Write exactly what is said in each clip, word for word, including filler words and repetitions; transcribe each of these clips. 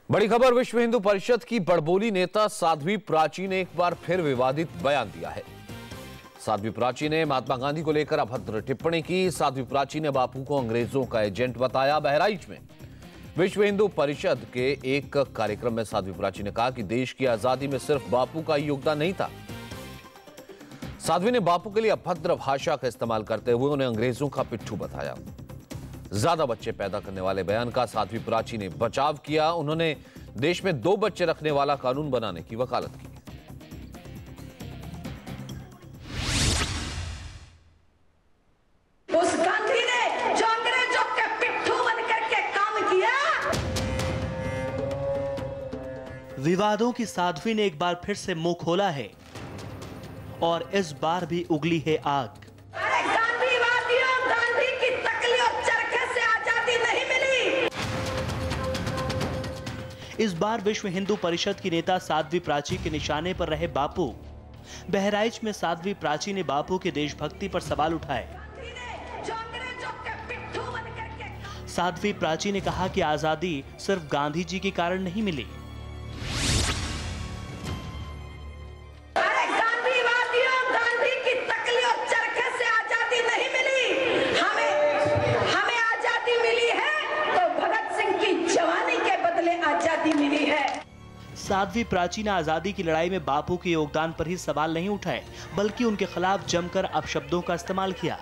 बड़ी खबर, विश्व हिंदू परिषद की बड़बोली नेता साध्वी प्राची ने एक बार फिर विवादित बयान दिया है। साध्वी प्राची ने महात्मा गांधी को लेकर अभद्र टिप्पणी की। साध्वी प्राची ने बापू को अंग्रेजों का एजेंट बताया। बहराइच में विश्व हिंदू परिषद के एक कार्यक्रम में साध्वी प्राची ने कहा कि देश की आजादी में सिर्फ बापू का ही योगदान नहीं था। साध्वी ने बापू के लिए अभद्र भाषा का इस्तेमाल करते हुए उन्हें अंग्रेजों का पिट्ठू बताया। ज्यादा बच्चे पैदा करने वाले बयान का साध्वी प्राची ने बचाव किया। उन्होंने देश में दो बच्चे रखने वाला कानून बनाने की वकालत की। उस गांधी ने जो अंग्रेजों के पिट्ठू बनकर के काम किया। विवादों की साध्वी ने एक बार फिर से मुंह खोला है और इस बार भी उगली है आग। अरे गांधीवादियों, गांधी की तकली और चरखे से आजादी नहीं मिली। इस बार विश्व हिंदू परिषद की नेता साध्वी प्राची के निशाने पर रहे बापू। बहराइच में साध्वी प्राची ने बापू की देशभक्ति पर सवाल उठाए। जो अंग्रेजों के पिट्ठू बनकर के साध्वी प्राची ने कहा कि आजादी सिर्फ गांधी जी के कारण नहीं मिली। अरे गांधीवादियों, गांधी की तकली और चरखे से आजादी नहीं मिली। हमें हमें आजादी मिली है तो भगत सिंह की जवानी के बदले आजादी मिली है। साध्वी प्राची ने आजादी की लड़ाई में बापू के योगदान पर ही सवाल नहीं उठाए, बल्कि उनके खिलाफ जमकर अपशब्दों का इस्तेमाल किया।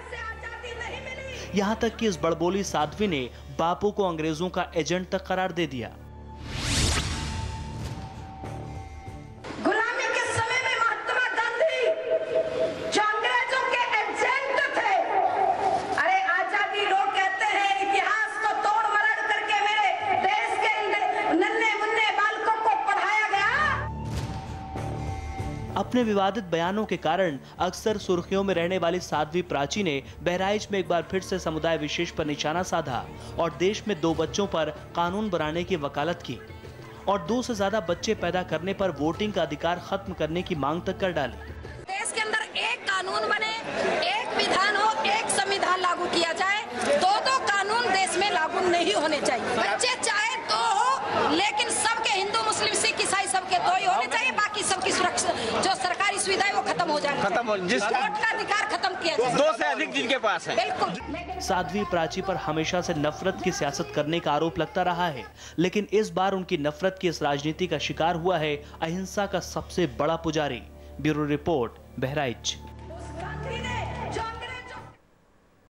यहां तक कि इस बड़बोली साध्वी ने बापू को अंग्रेजों का एजेंट तक करार दे दिया। गुलामी के समय में महात्मा गांधी जो अंग्रेजों के एजेंट थे। अरे आजादी लोग कहते हैं इतिहास को तोड़ मरोड़ करके मेरे देश के नन्हे मुन्ने बालकों को पढ़ाया गया। अपने विवादित बयानों के कारण अक्सर सुर्खियों में रहने वाली साध्वी प्राची ने बहराइच में एक बार फिर से समुदाय विशेष पर निशाना साधा और देश में दो बच्चों पर कानून बनाने की वकालत की और दो से ज्यादा बच्चे पैदा करने पर वोटिंग का अधिकार खत्म करने की मांग तक कर डाली। देश के अंदर एक कानून बने, एक विधान हो, एक संविधान लागू किया जाए। दो दो कानून देश में लागू नहीं होने चाहिए। बच्चे चाहे दो हो, लेकिन सबके हिंदू मुस्लिम सिख ईसाई सबके दो ही होने चाहिए। बाकी सबकी सुरक्षा जो सरकारी सुविधाएं वो खत्म हो जाए, खत्म हो, जिस वोट का अधिकार खत्म किया जाए। दो से अधिक जिनके पास है। बिल्कुल। साध्वी प्राची पर हमेशा से नफरत की सियासत करने का आरोप लगता रहा है, लेकिन इस बार उनकी नफरत की इस राजनीति का शिकार हुआ है अहिंसा का सबसे बड़ा पुजारी। Bureau report, Bahraich.